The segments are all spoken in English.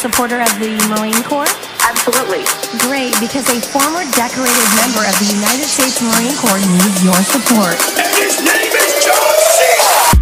supporter of the Marine Corps? Absolutely. Great, because a former decorated member of the United States Marine Corps needs your support. And his name is JHON CENA!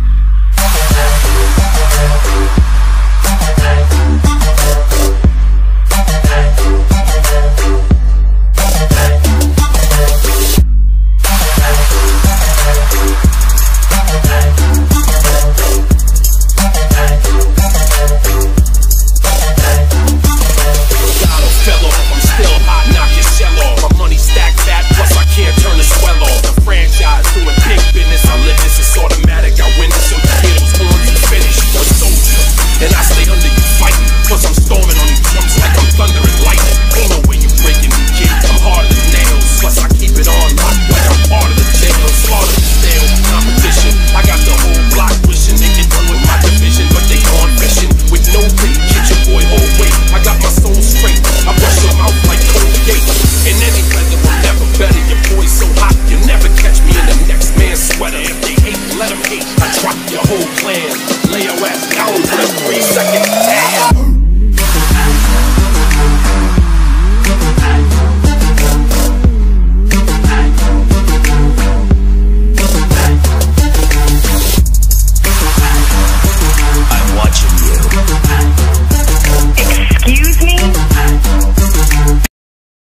Let them hate, I drop your whole plan. Lay your ass down for 3 seconds.